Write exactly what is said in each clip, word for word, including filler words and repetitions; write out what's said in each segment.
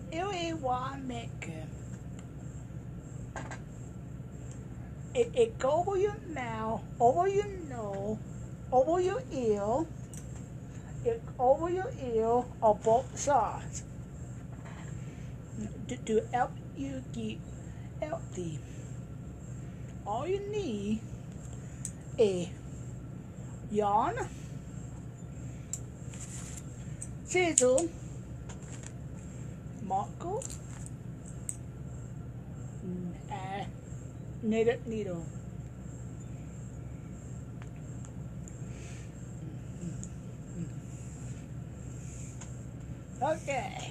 Eu e wa make it, it go over your mouth, over your nose, over your ear, it over your ear on both sides to, to help you get healthy. All you need is yarn, scissors, marker, and knitted needle. Okay.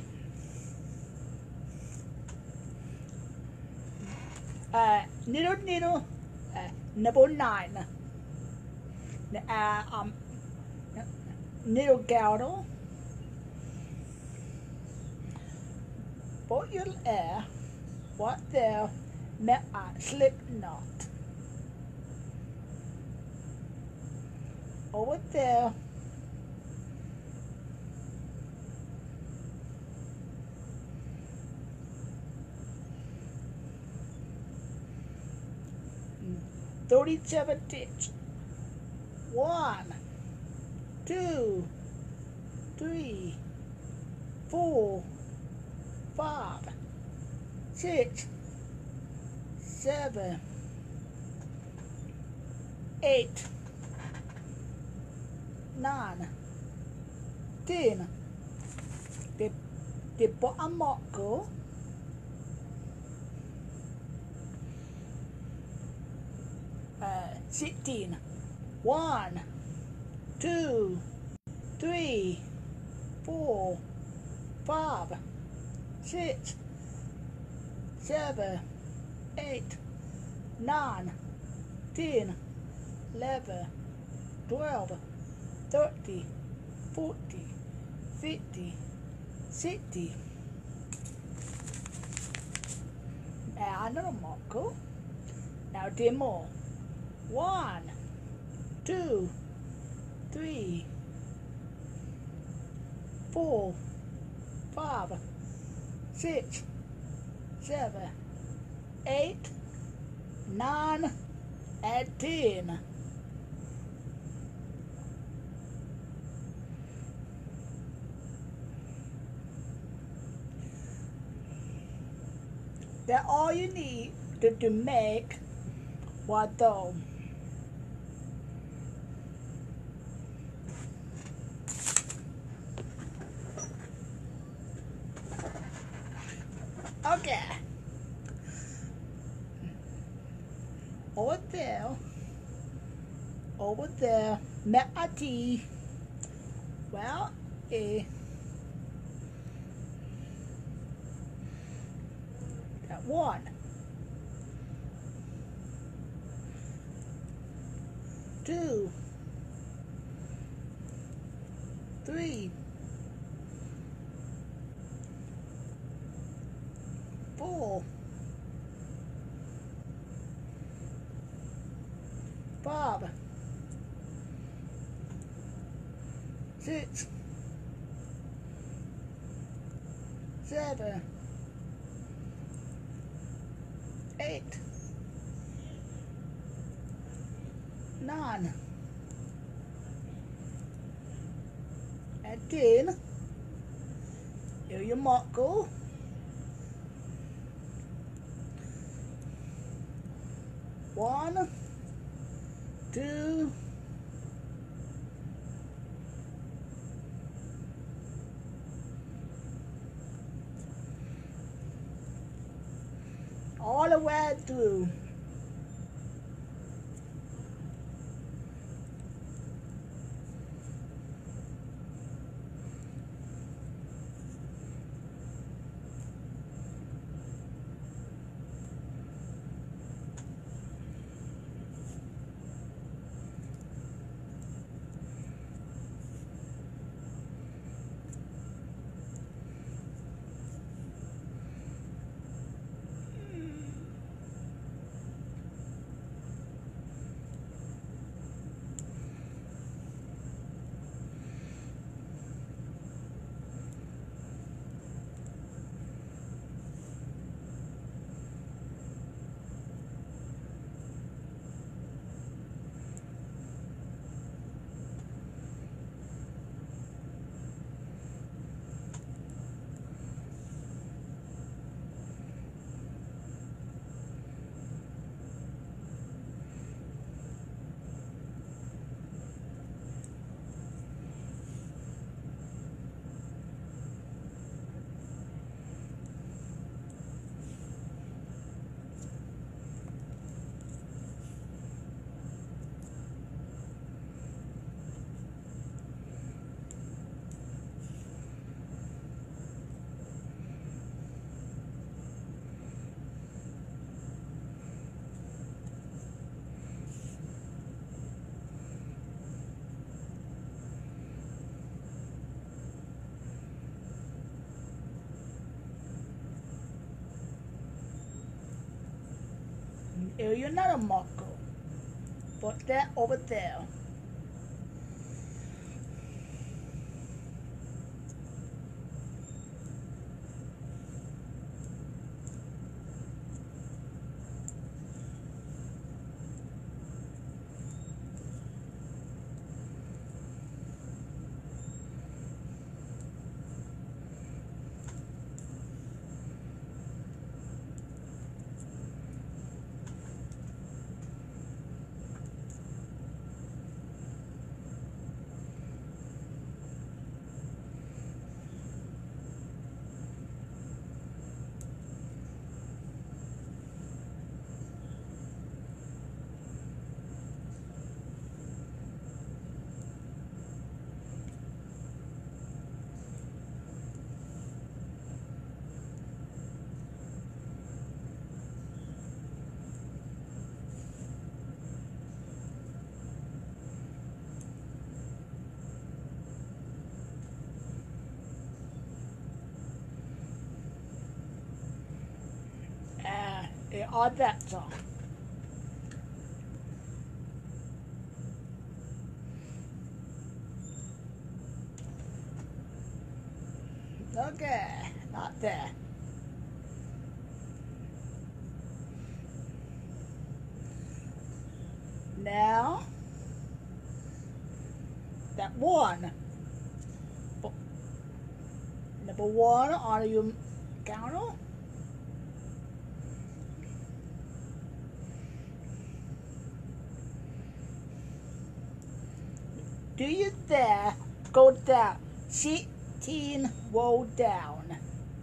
Uh, needle needle uh, number nine. Uh, um, needle gather. Put your air. What there? Make a slip knot. Over there. thirty-seven stitch. One, two, three, four, five, six, seven, eight, nine, ten. The, the bottom marker. Uh, sixteen. One, two, three, four, five, six, seven, eight, nine, ten, eleven, twelve, thirteen, fourteen, fifteen, sixteen. Now another marker. Now ten more. One, two, three, four, five, six, seven, eight, nine, and ten. That's all you need to, to make what though. Okay. Over there. Over there. Make a T. Well, A. That one. Two. Three. Four, five, six, seven, eight, nine, and ten. Here your marker. One, two, all the way through. Here's another marker. Put that over there. And all that's all. Okay, not there. Now, that one. Number one on your counter. Do you there go down? sixteen roll down.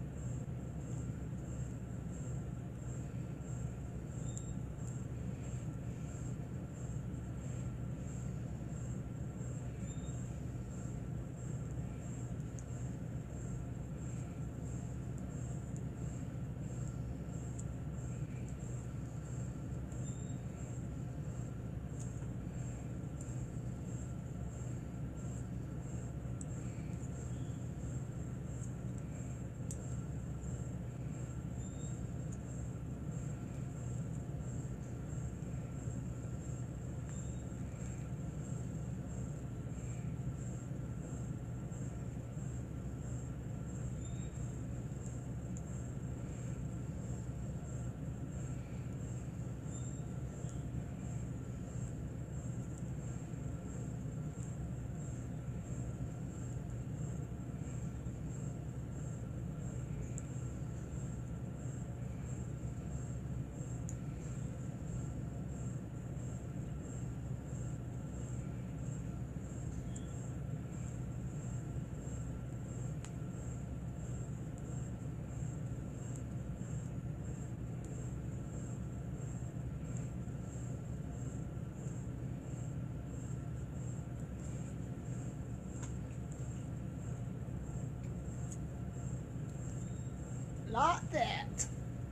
Like that.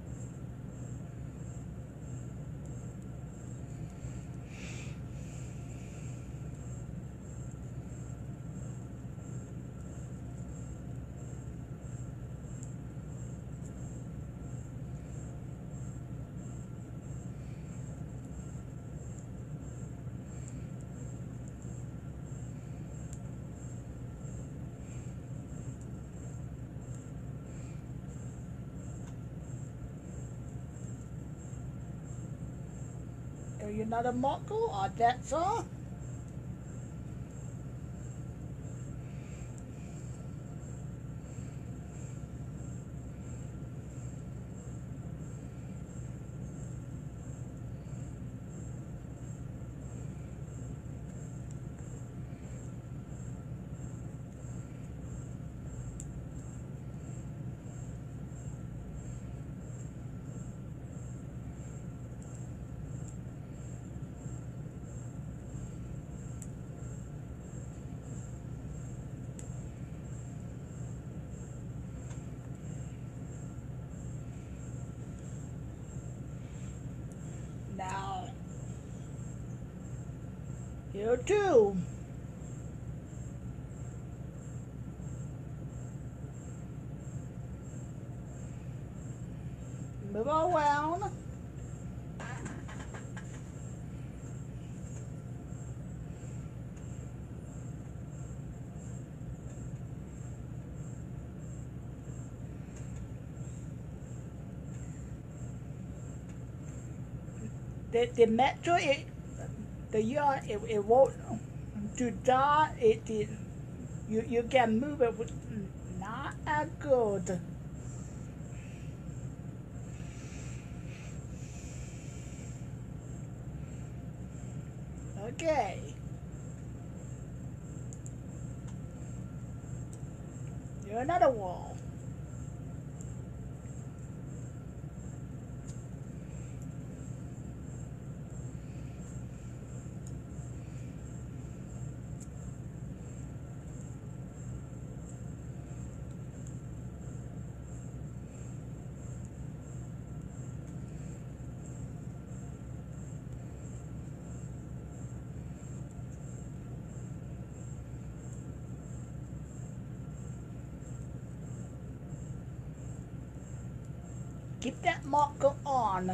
Are you not a marker or that's all? Now, here too. Move around. The, the metro, it, the yard, it, it won't do that. It, it you you can move it, with not as good. Okay. Do another wall. Keep that marker on.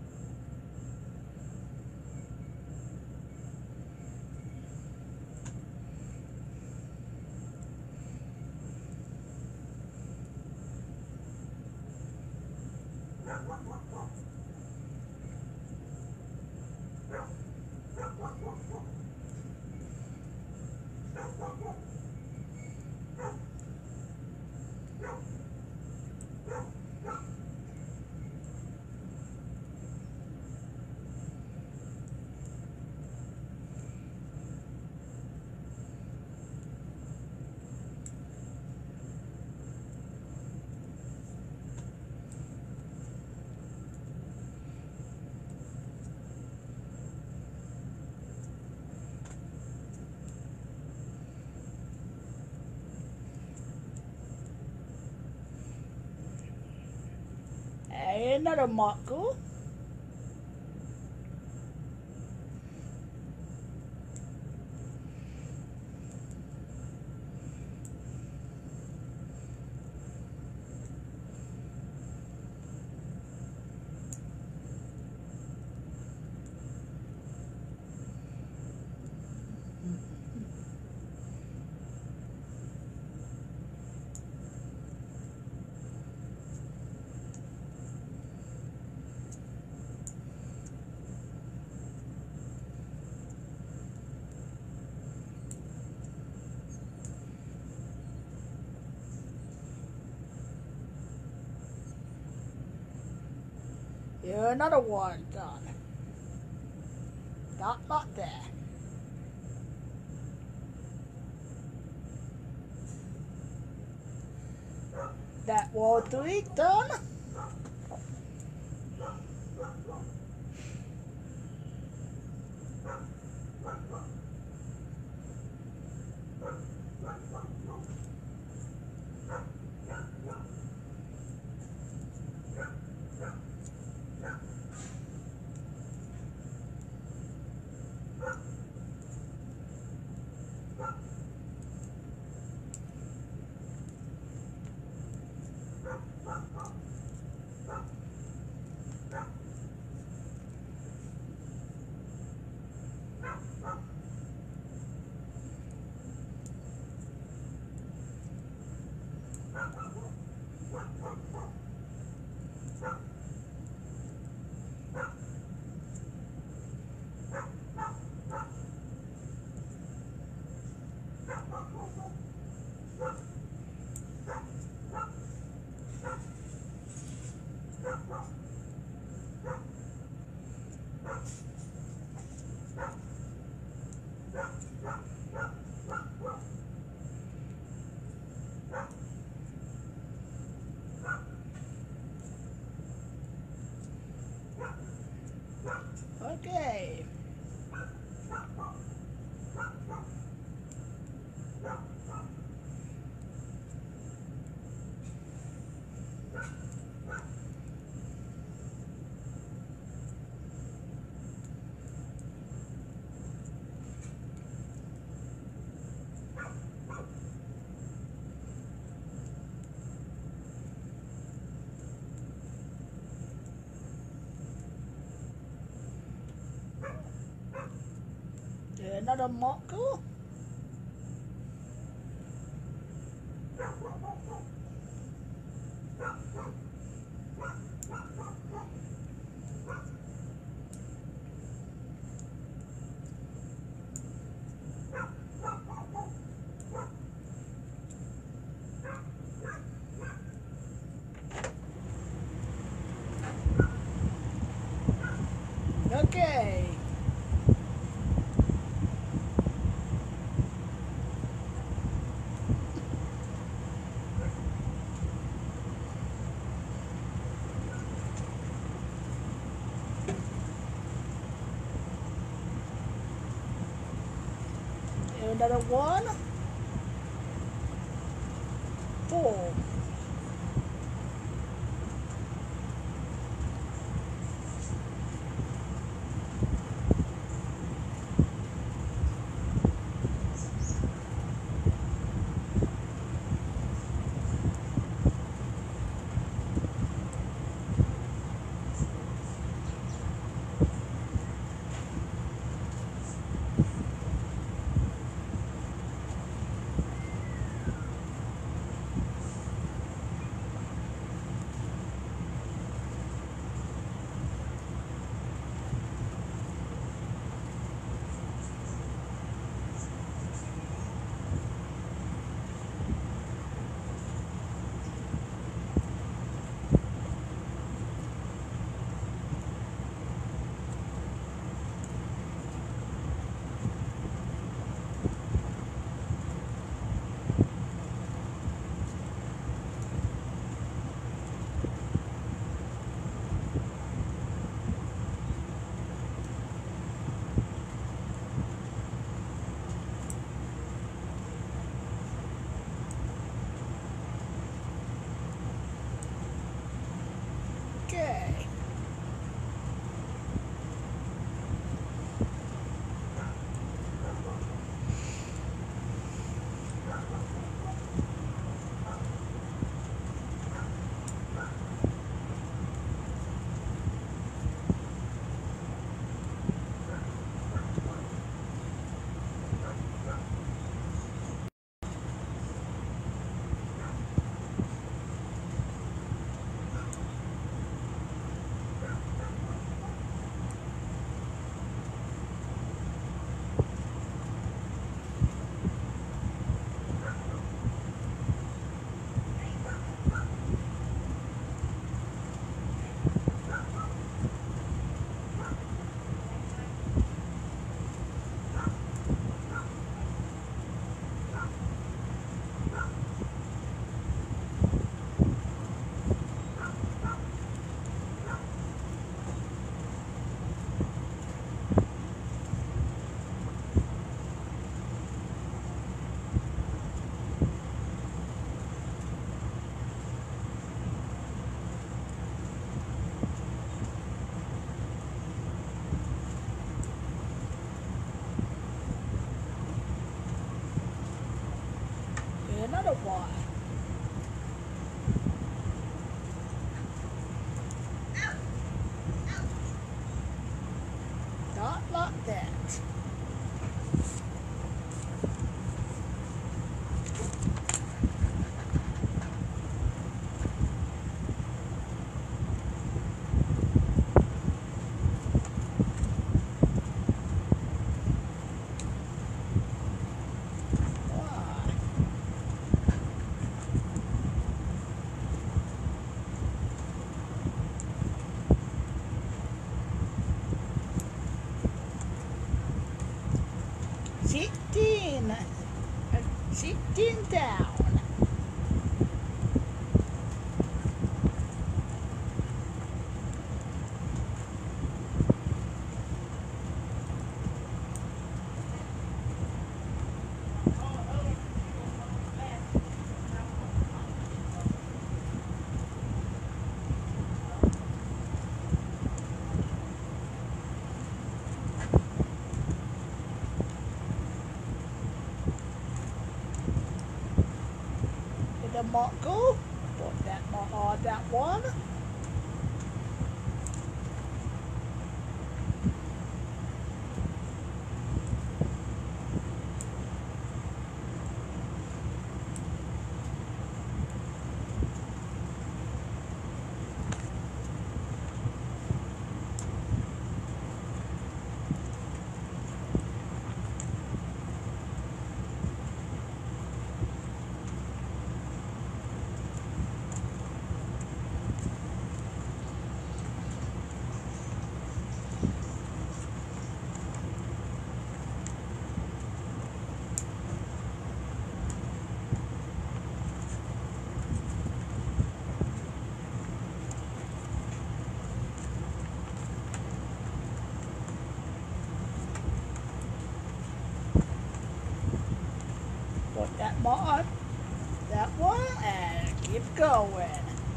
Another marker. Here another one done. Not like that. That wall three done. Okay. Another marker. Another one. Four. Okay. Another one. Not like that. Sitting, uh, sitting down. The Mongo, put that on that one. Come on. That one, and keep going.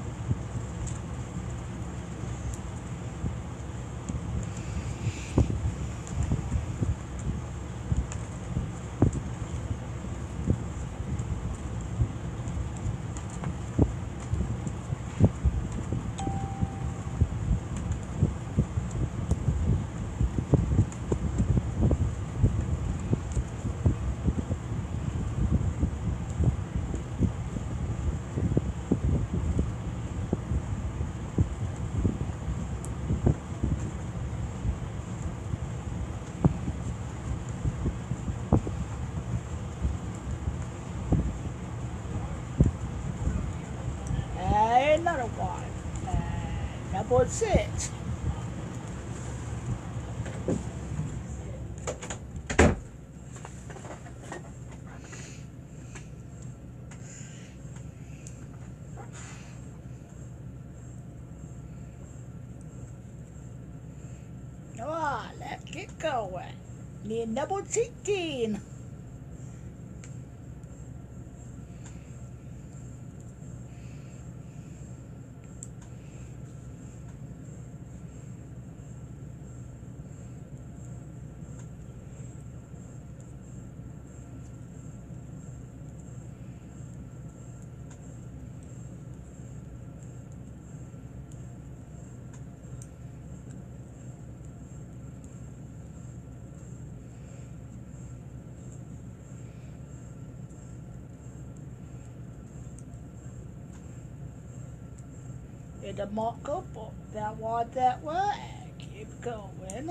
And another one. And number six. Come on, let's get going. Need number sixteen. In the marker book, that one, that one, and keep going.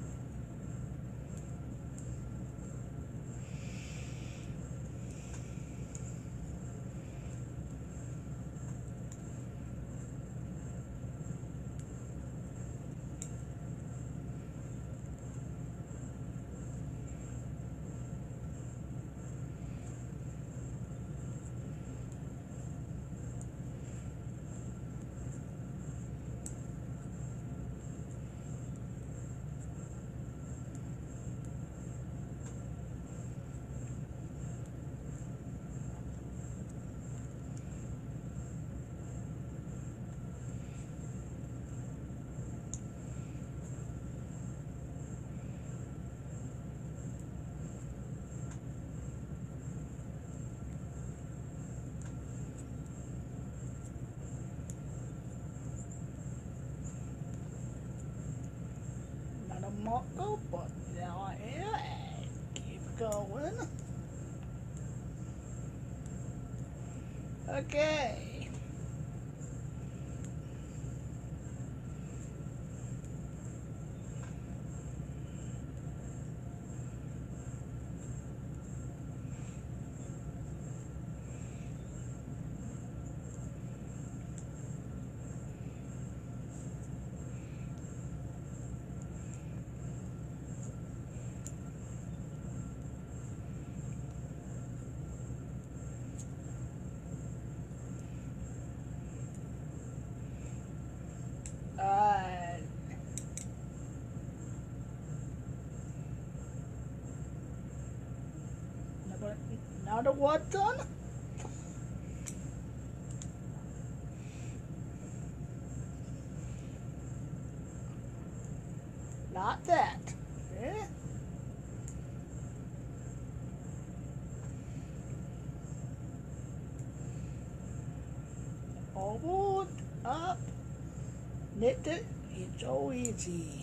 Another marker book down here, and keep going. Okay. Uh, another, another one done. Not that. Eh? Forward, up, knit it, it's so easy.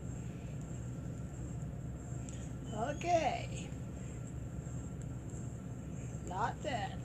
Okay. Like that.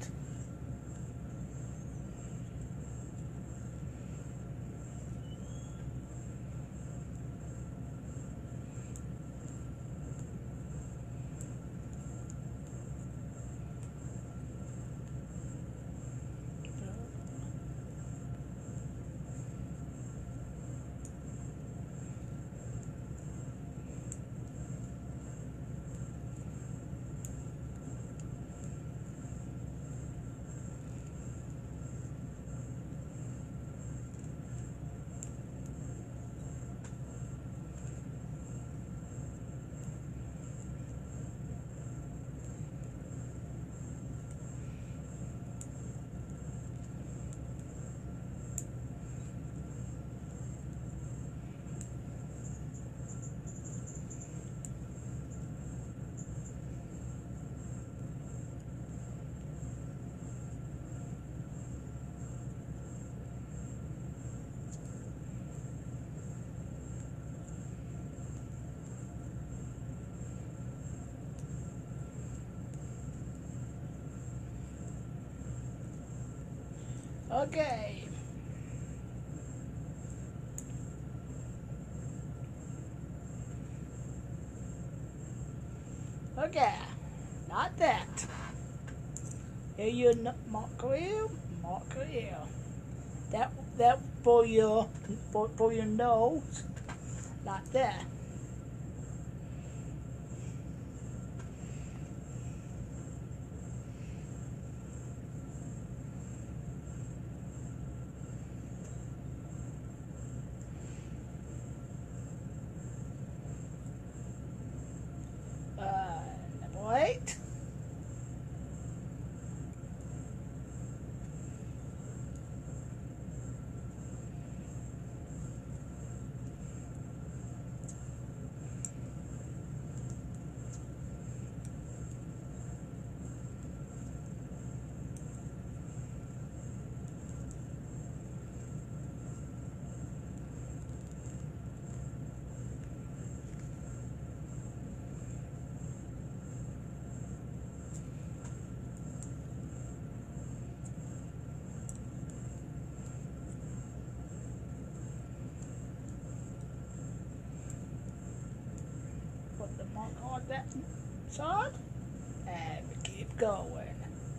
Okay. Okay. Not that. Here you mark here, mark here. That that for your for, for your nose, like that. Uh, wait. Put the mark on that side and we keep going.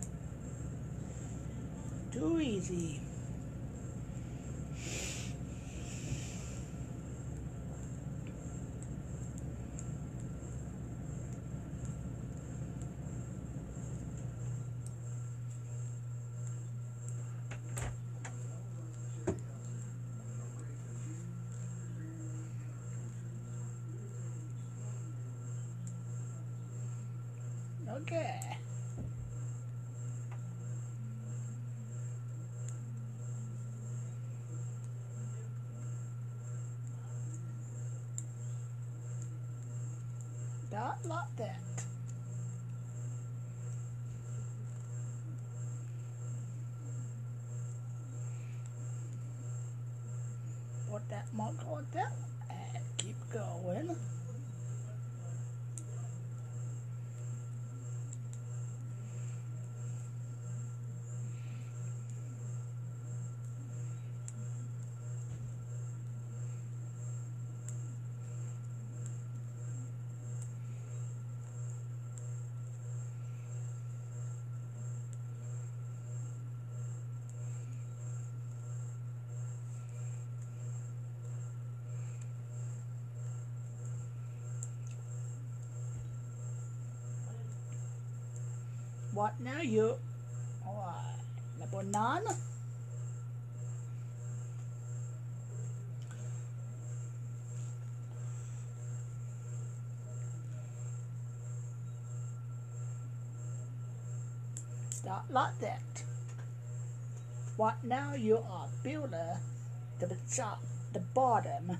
Too easy. Okay. Not like that. Put that mark on that and keep going. What now you? Alright, the banana. Start like that. What now you are builder the top, the bottom.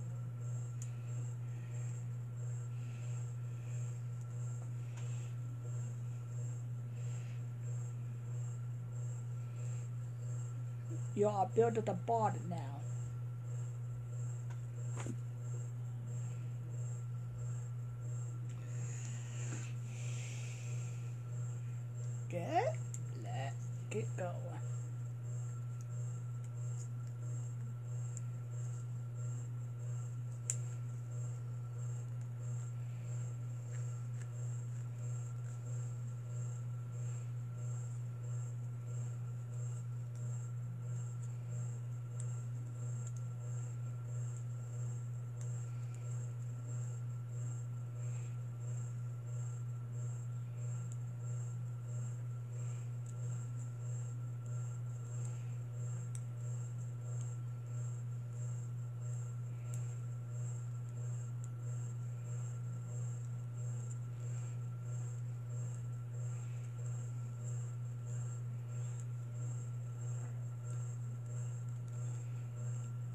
You are built at the bottom now. Good.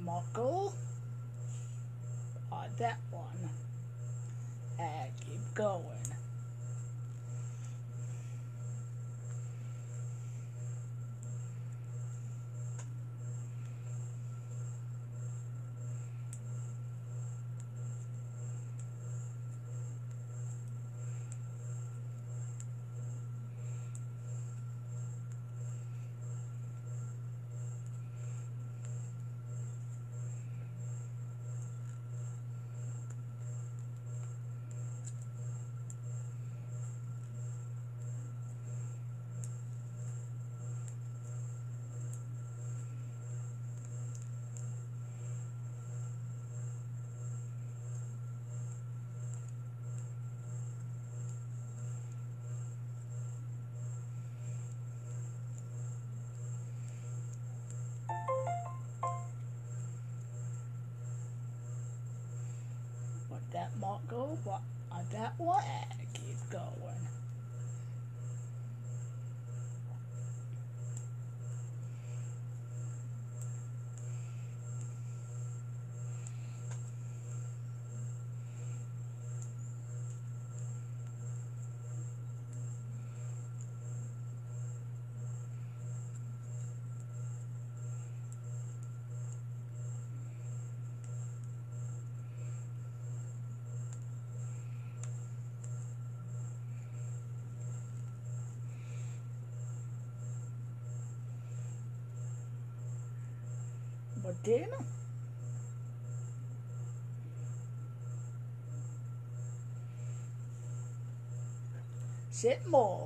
Marco. Uh, that one. And keep going. What that Marco, what on that one, and keep going. But then, sit more.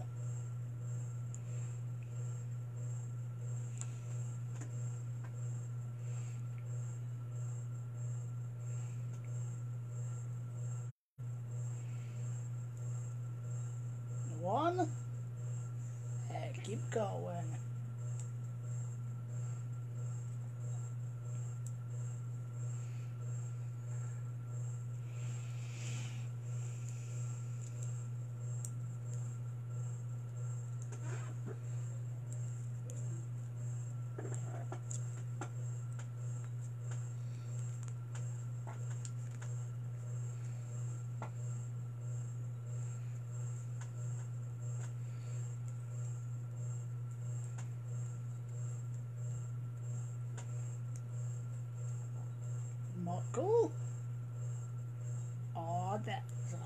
One, and keep going. Marco. Oh, that's uh,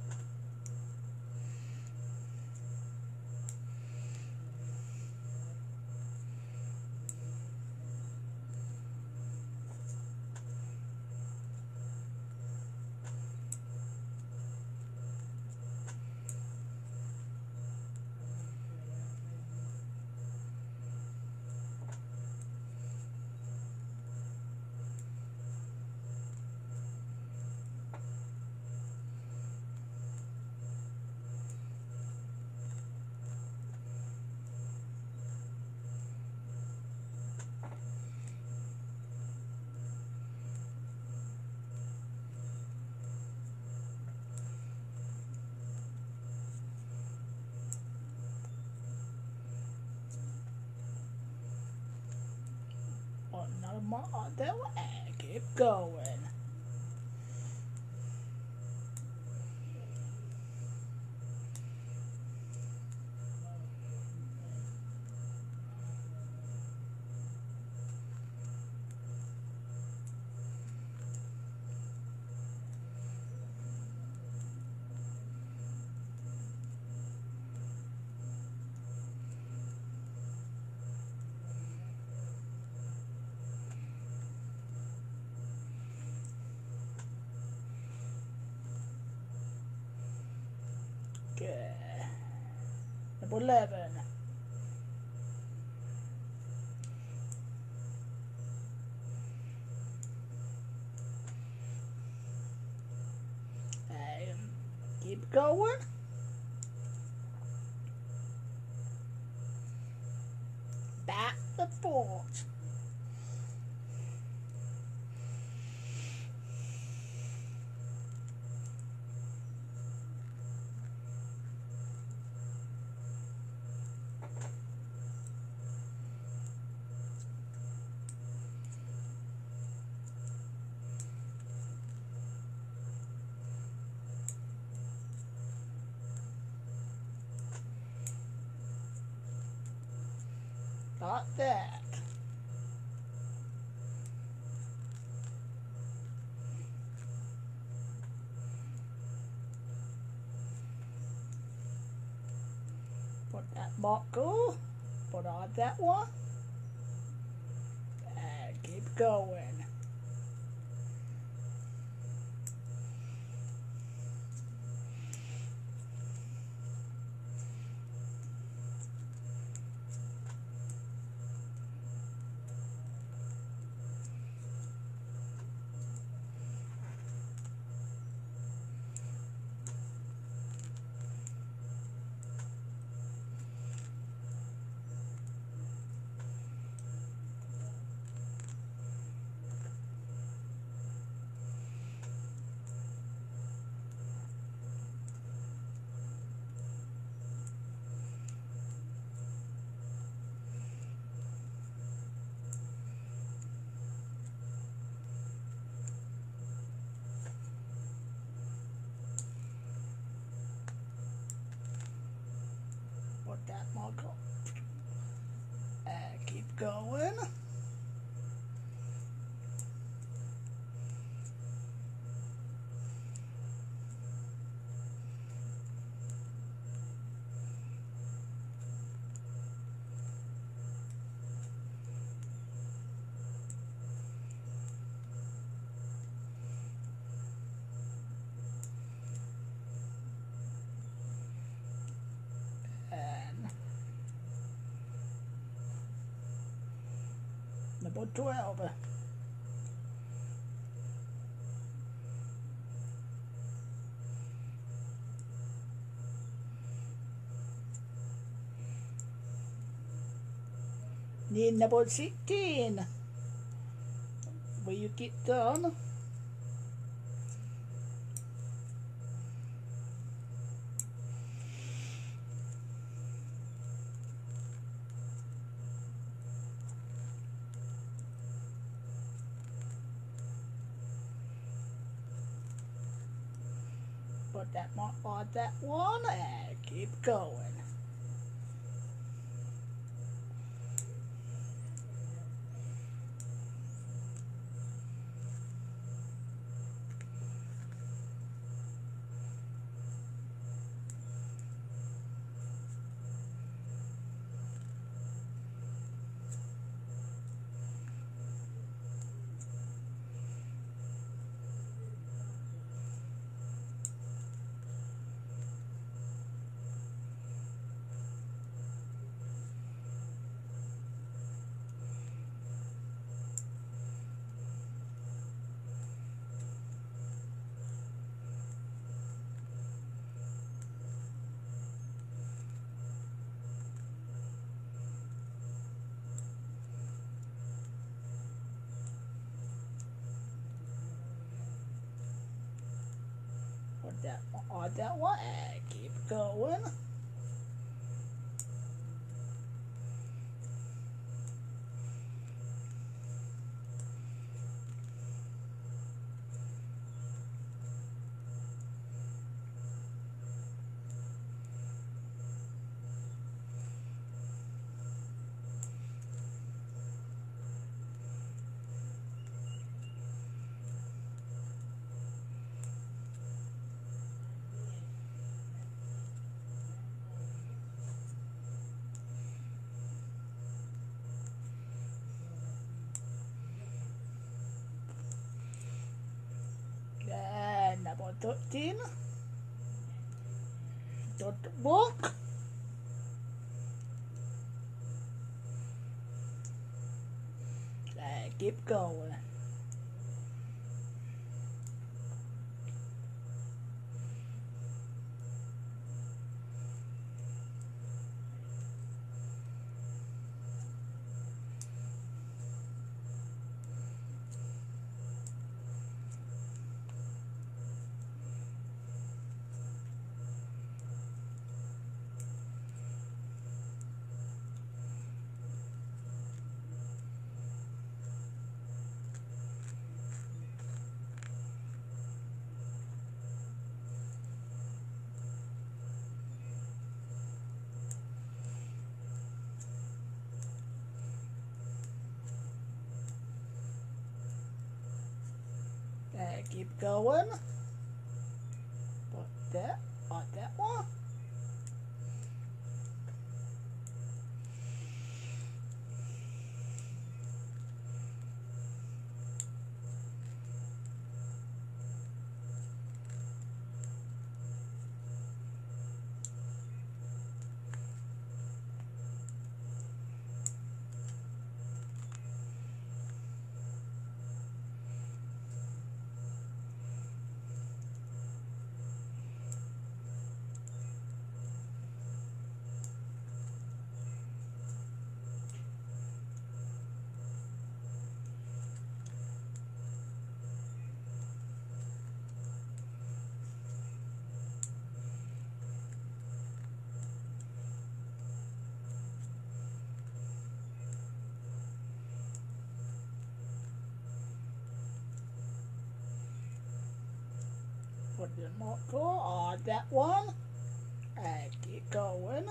another more. Oh, that one, and keep going. Okay. Number eleven. And keep going. Back and forth. Not that. Put that marker. Put on that one. And keep going. Put that marker. And keep going. Number twelve. Need number sixteen. Will you get done? Put that mark on that one and keep going. Put that on that one and keep going. And number thirteen. Dot book. And keep going. Uh, keep going. Put that on that one. Put the marker on that one and keep going.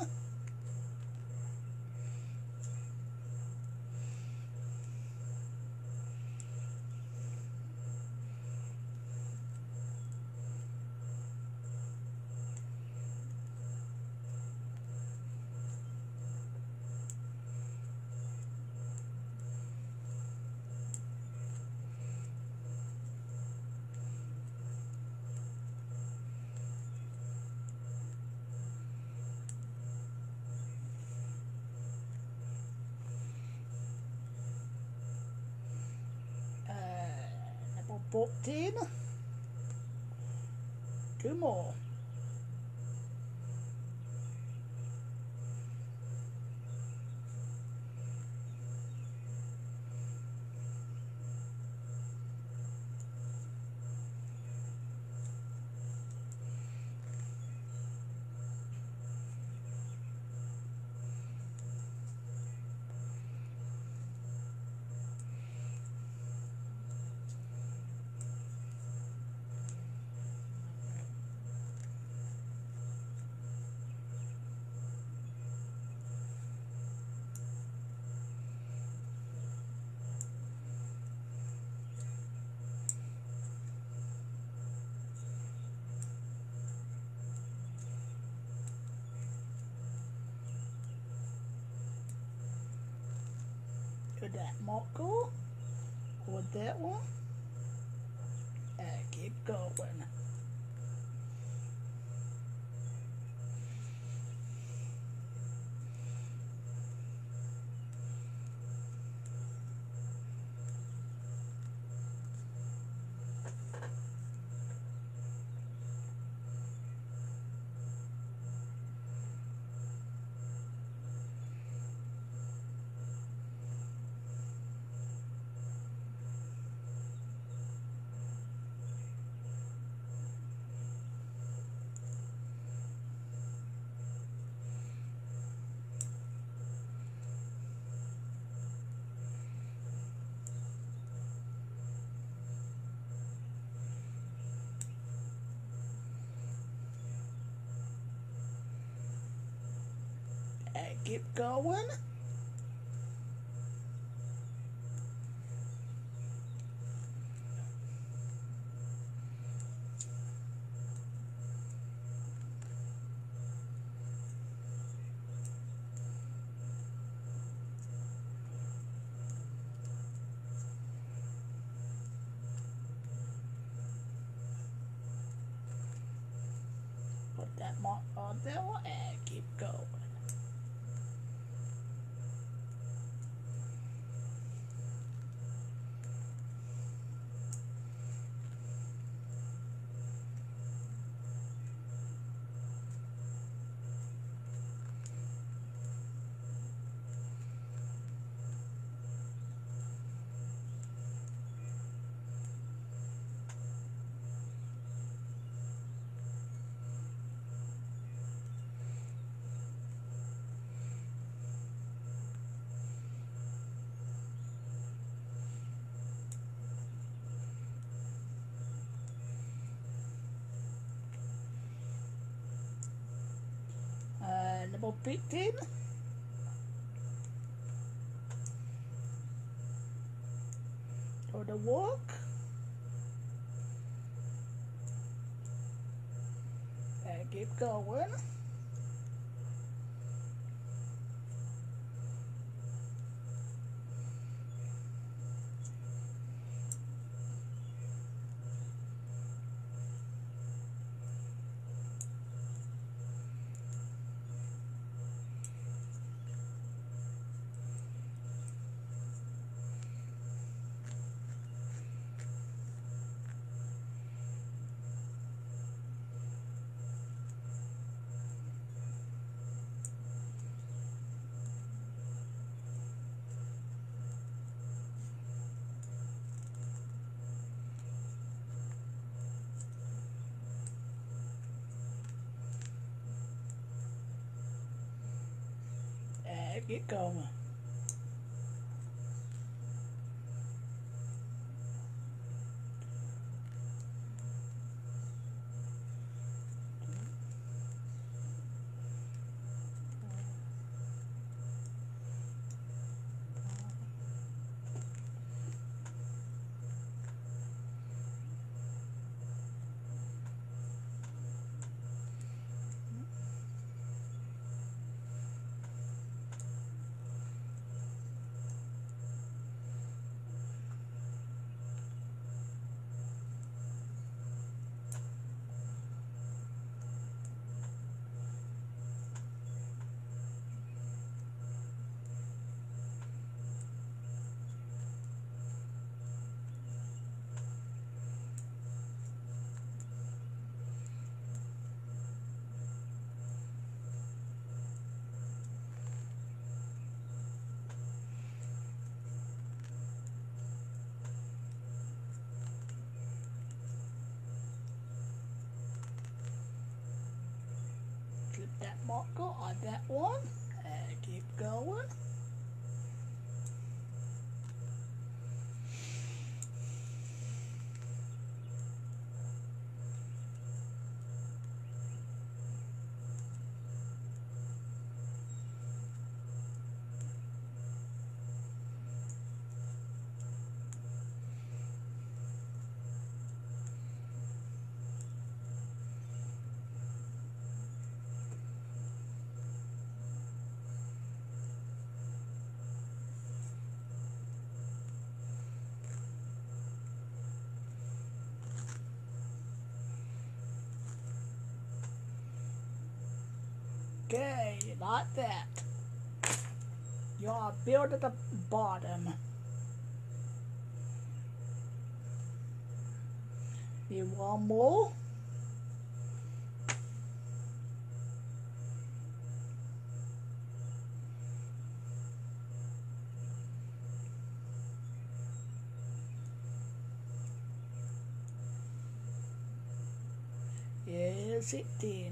fourteen. Two more. That marker with that one and keep going. And keep going. Put that mark on there and keep going. Uh, number fifteen. For the walk. And keep going. And get going. Clip that marker on that one and keep going. Okay, like that. You're built at the bottom. Need one more. Yes, it did.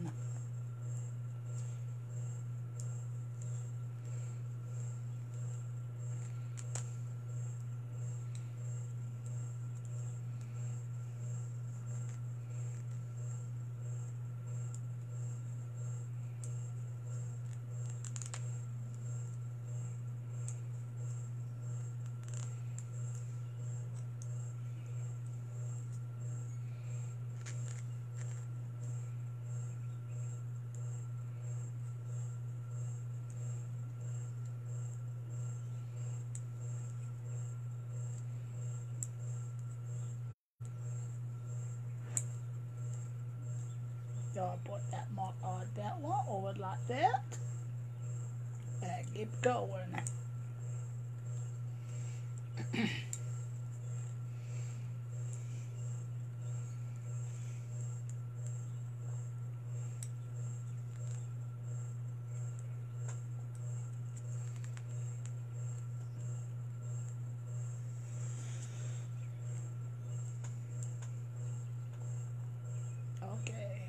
Y'all put that mark on that one over like that. And keep going. Okay.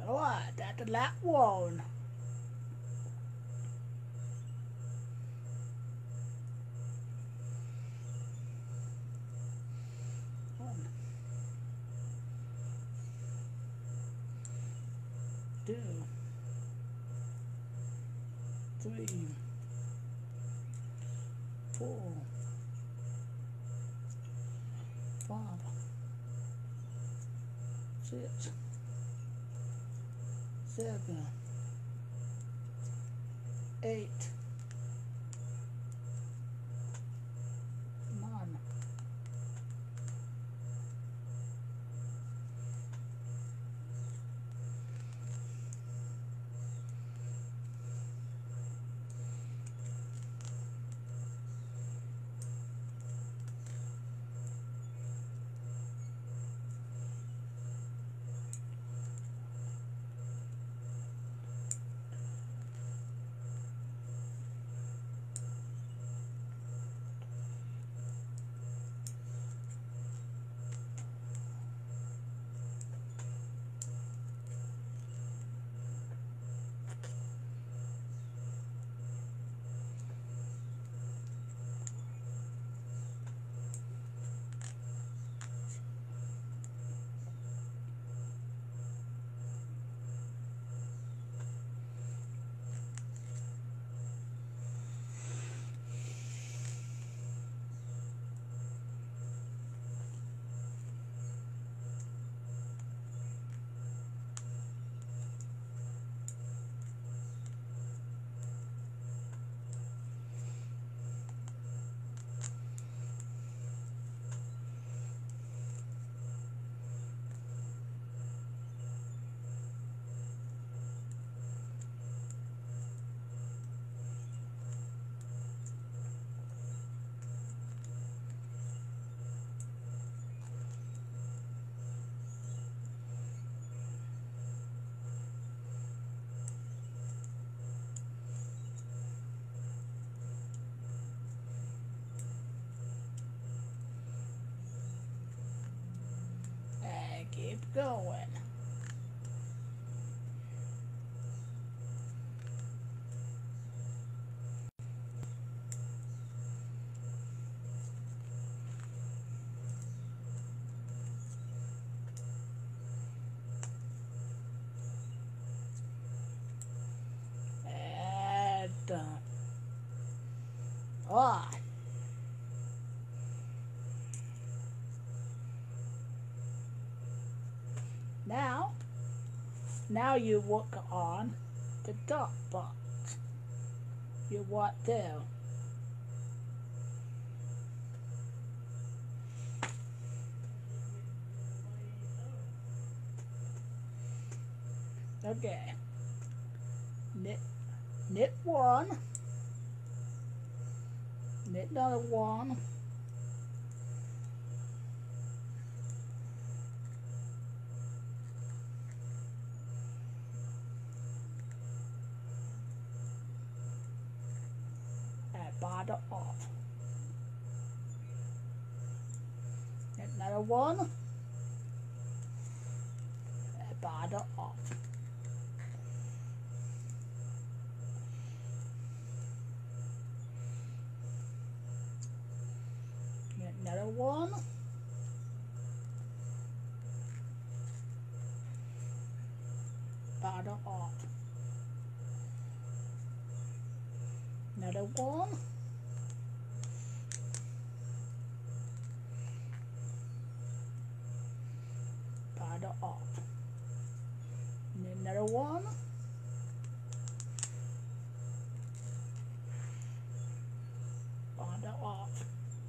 Alright, that's the last one. One, two, three, four, five, six, seven, eight, nine, and keep going. And done. Alright. Now, now you work on the dot box. You want there. Okay. Knit, knit one. Knit another one. Bottom off. Another one. Bottom off. Another one. Bottom off. Another one. Bottom off. Another one. Bottom off.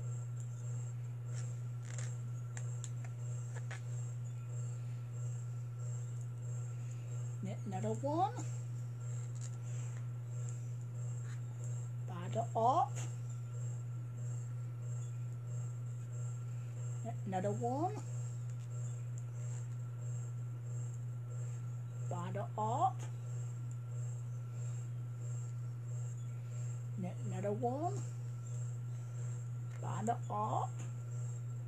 Another one. Bottom off. Another one. Bottom off. Another one. Bottom off.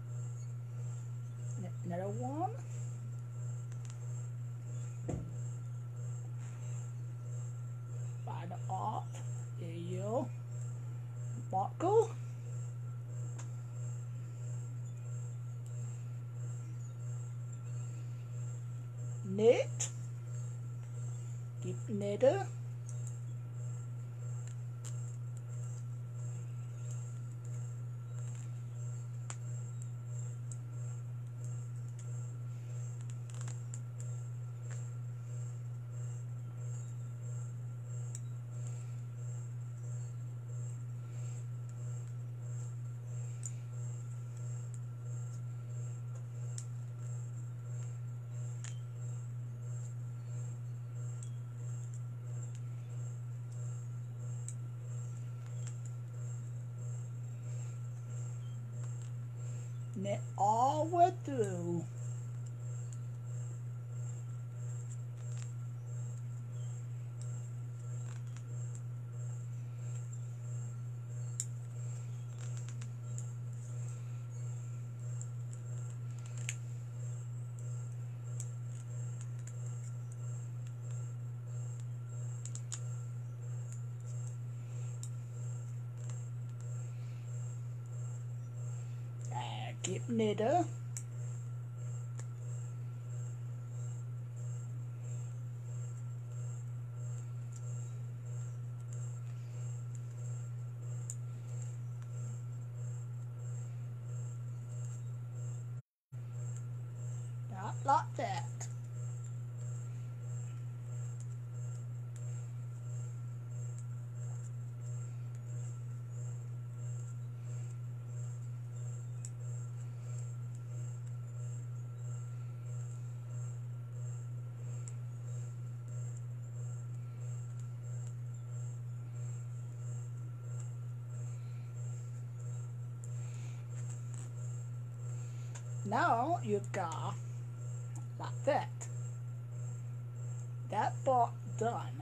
Another one. Bind it up. There you go. Buckle. Knit. Keep knitter. Knit all the way through. And keep knitter. Not like that. Now you got like that. That part done.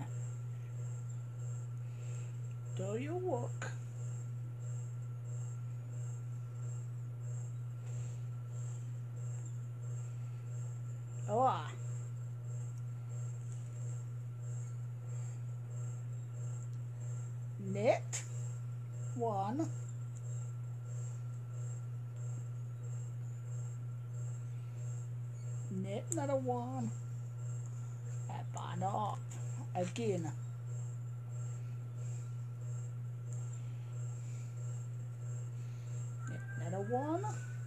Do your work. Alright. Knit one. Knit another one and bind it up again. Knit another one.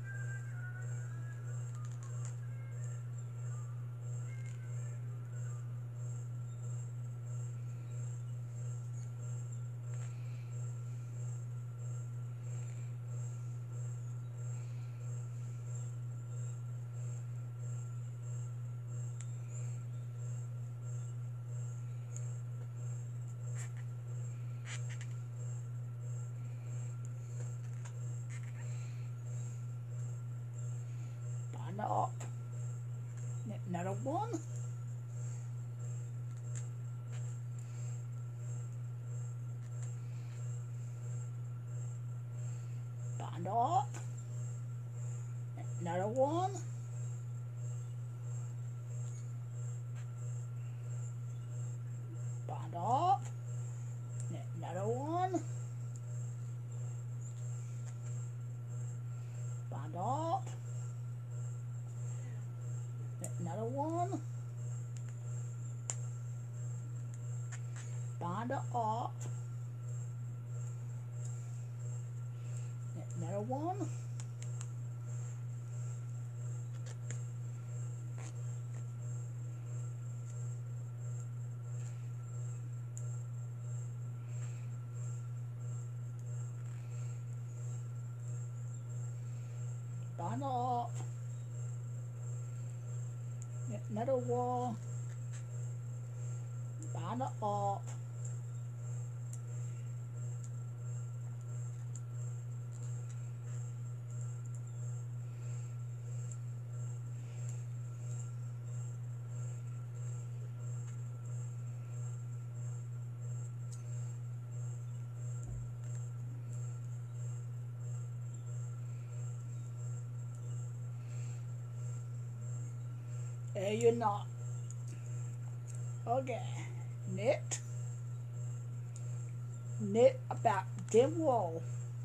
Bind it up. Knit another one. Bind it up. Knit another one. Bind it up. Knit another one. Bind it up. Knit another one. Bind it up. Knit another one. Bind it up. Knit another one. Bind it up. There you're not. Okay. Knit. knit about the wall.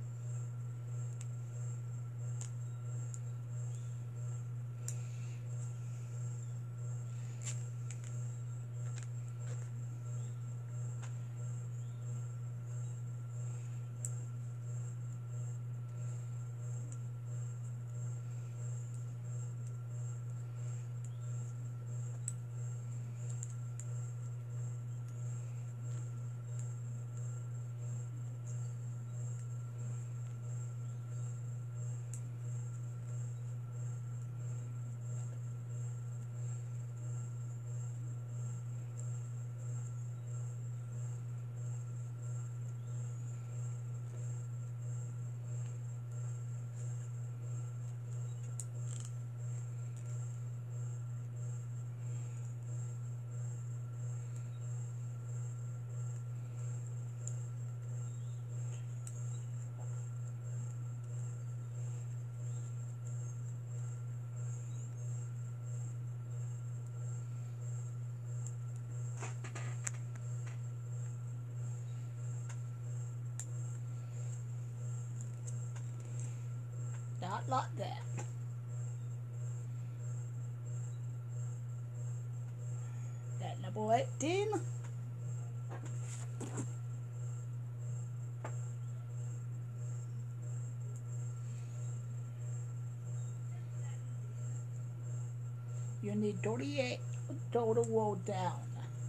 Not like that. That number eighteen. You need thirty-eight total roll down.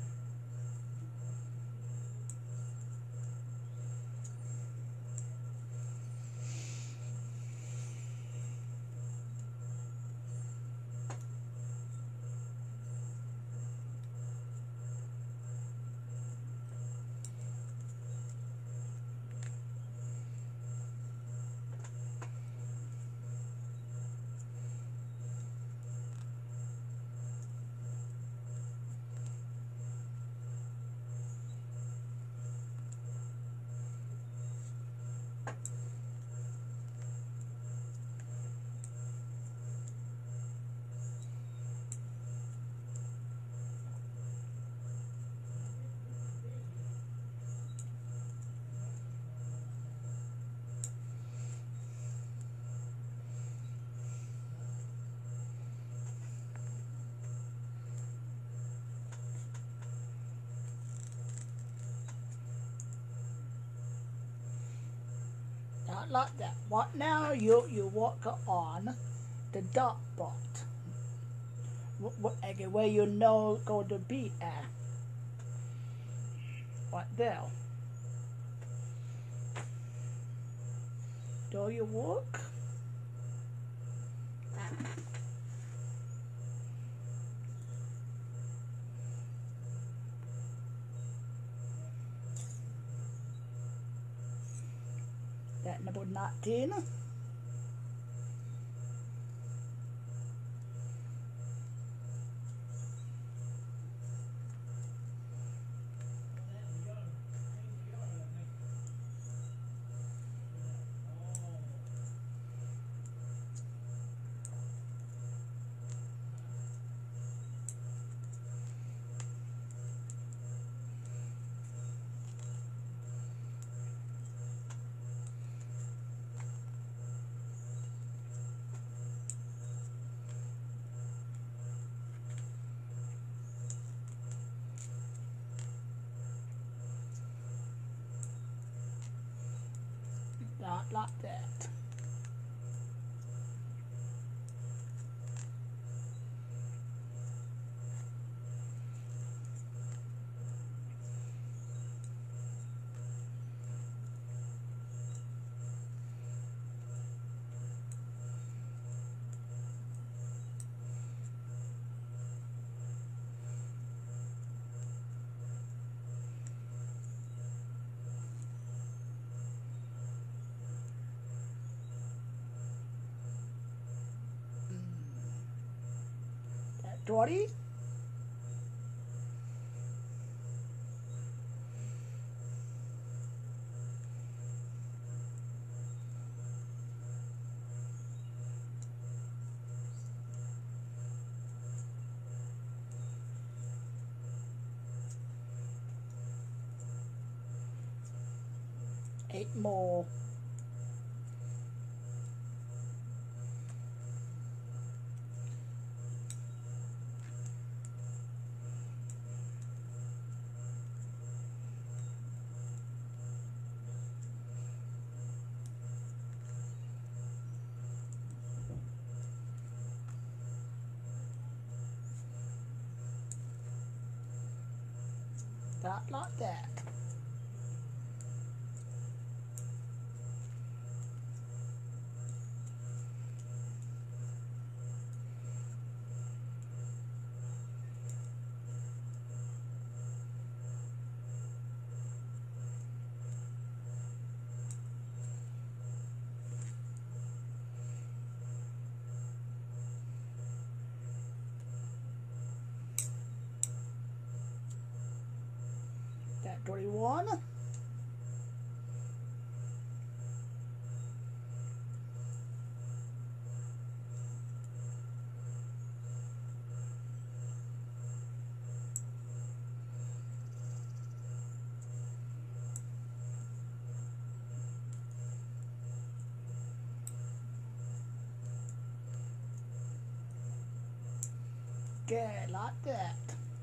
Not like that. What now? You you walk on the dot spot. Where you know going to be at. Right there. Do you walk? That number nineteen. Not like that. Dotty? Eight more. Not like that. That twenty-one. Okay, like that.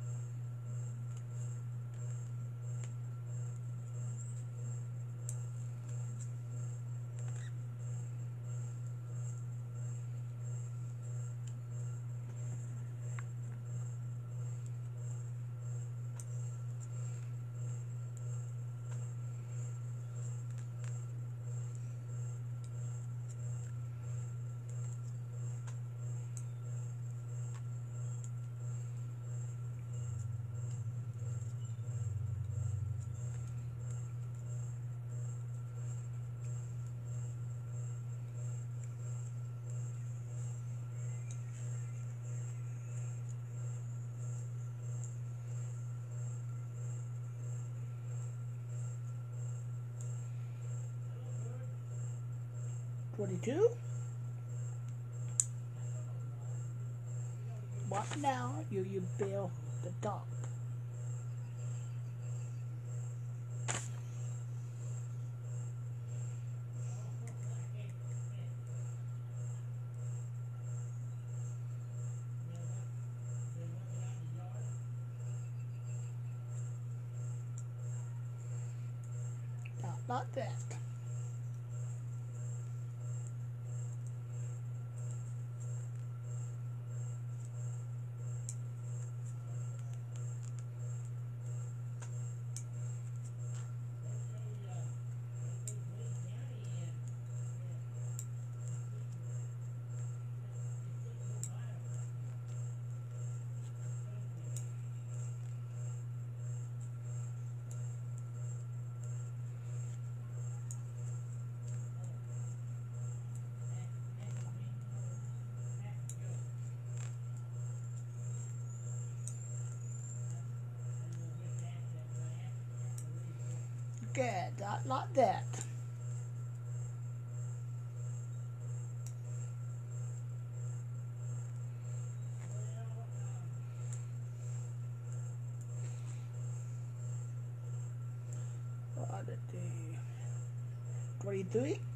Twenty-two. What now? You you build the top. Not like that. Good, not like that. What did the twenty-three?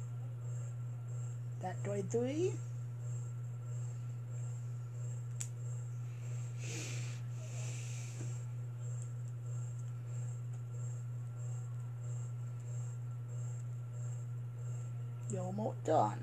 That twenty-three? You're almost done.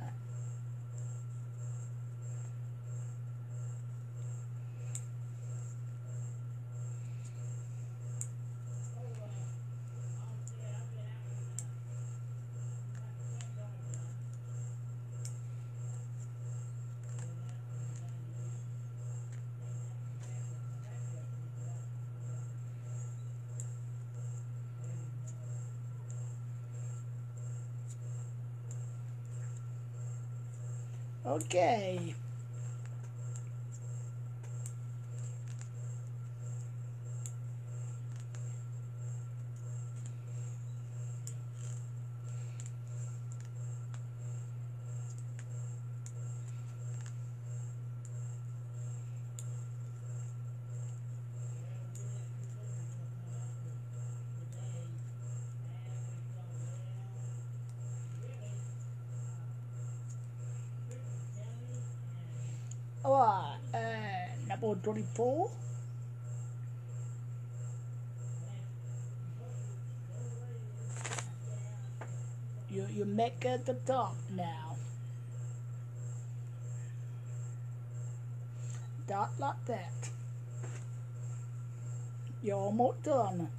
Okay. Alright, uh, number twenty-four. You, you make it the top now. Dot like that. You're almost done.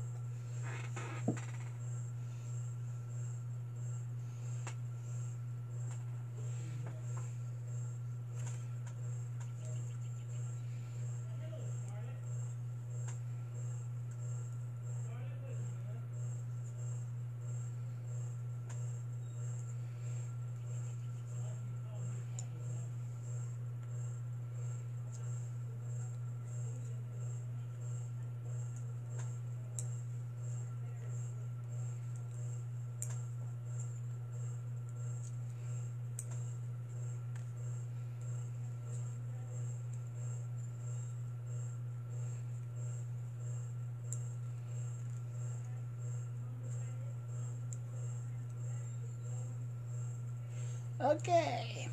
Okay.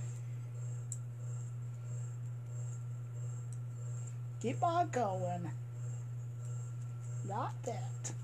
Keep on going. Like that.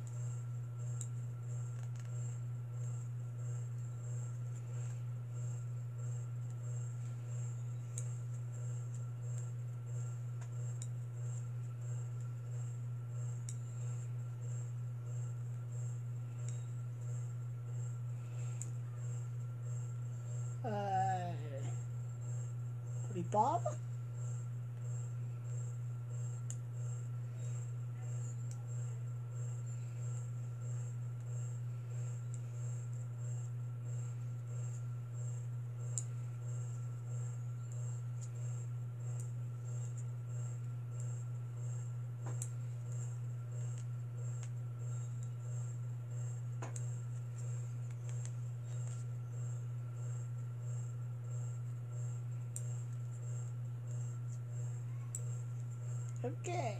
Uh, twenty-five. Okay.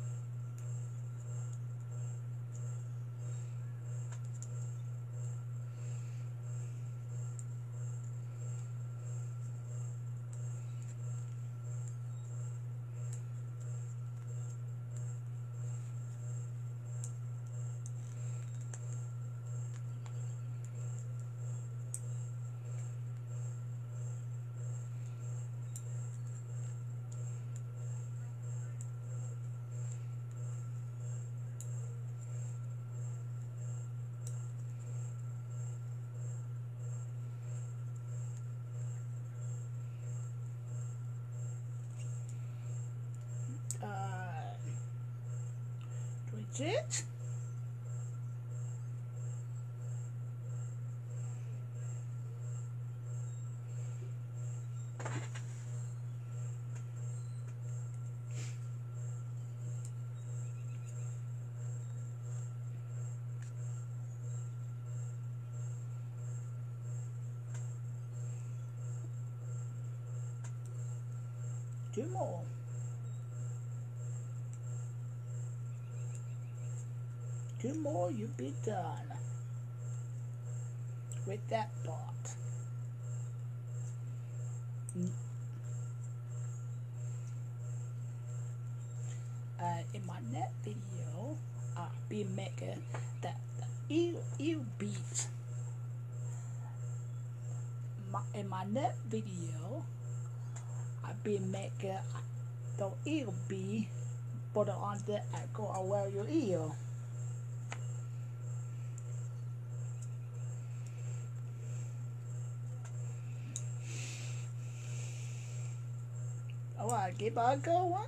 Uh, twenty-six. Two more. Two more, you'll be done with that part. Uh, in my next video, I'll be making that the eel, eel beats. My, in my next video, I'll be making the eel bee, put it on the and go around your ear. Alright, keep on going.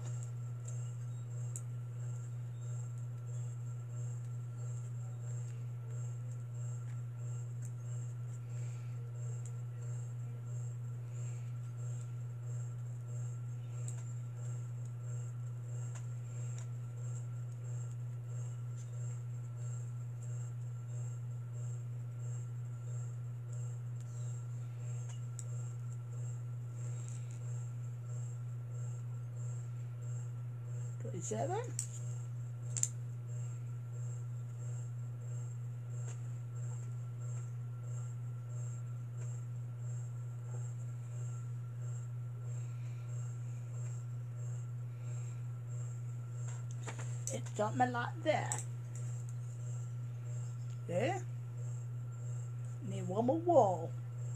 twenty-seven. It's something like that. There. Need one more wall.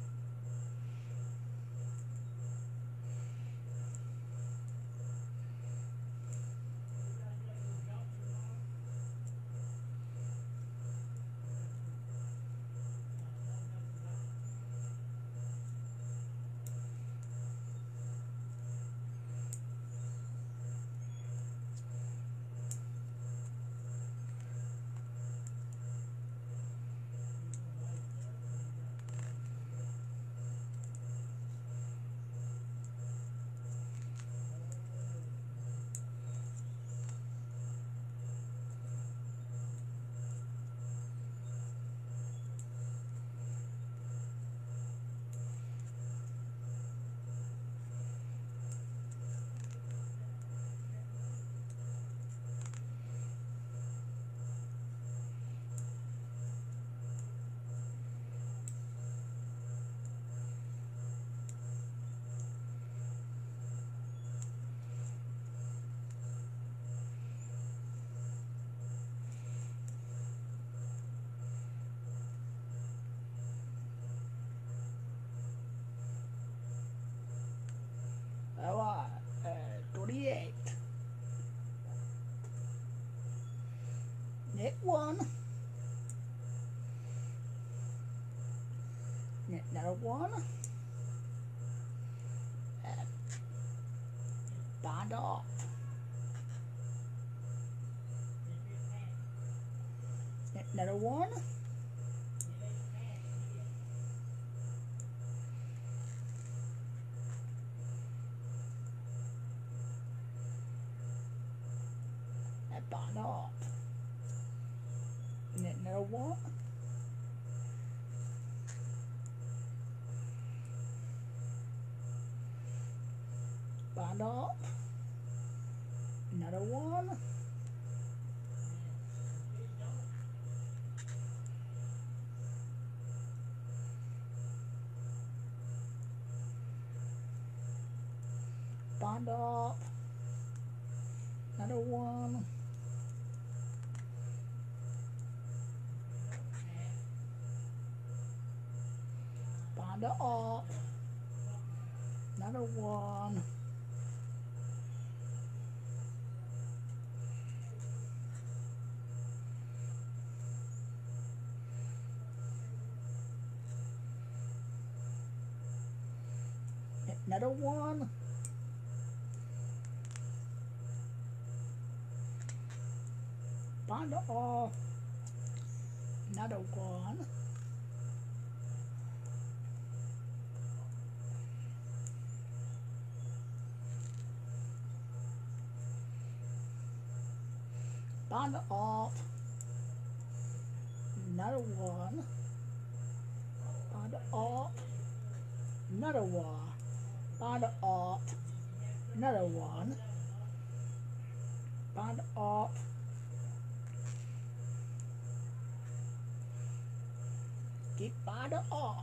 Alright, uh, twenty-eight. Next one. Next another one. Uh, bind off. Next another one. Bind off. And then another one. Bind off. Another one. Bind off. Another one. Bind it off. Another one. Another one. Bind it off. Another one. Bind it off. Another one. Bind it off. Another one. Bind it off. Another one. Bind it off. Keep bind it off.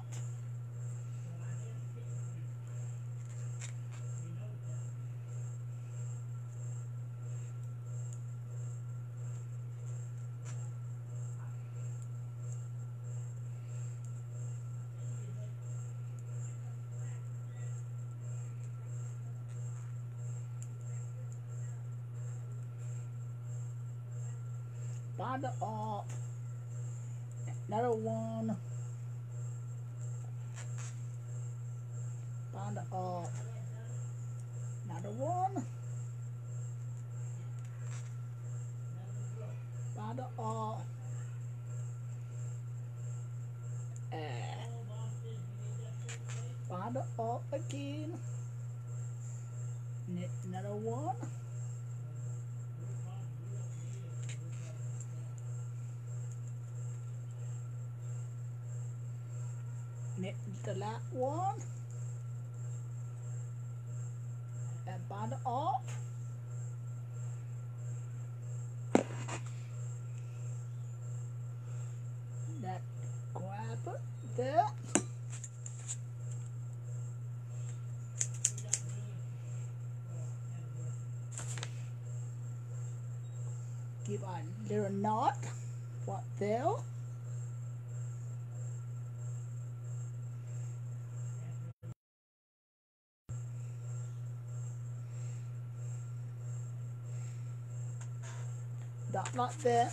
Bind it off. Another one. Bind it off. Another one. Bind it off. Uh, bind it off again. Another one. The last one, and bind it off. That grab it there. give a little knot right there. Dot like that.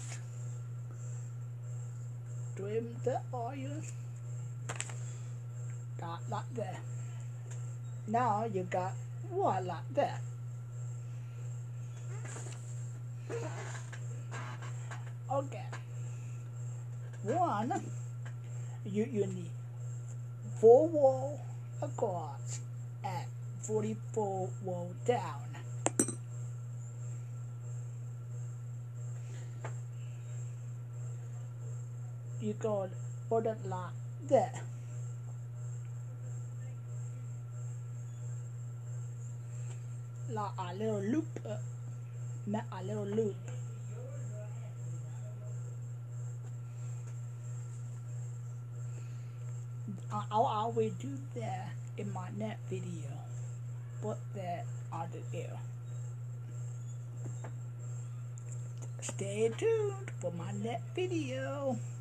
Trim the iron. Dot like that. Now you got one like that. Okay. One, you, you need four wall across and forty-four wall down. You can put it like that. Like a little loop, uh, make a little loop. I, I always do that in my next video. Put that on the air. Stay tuned for my next video.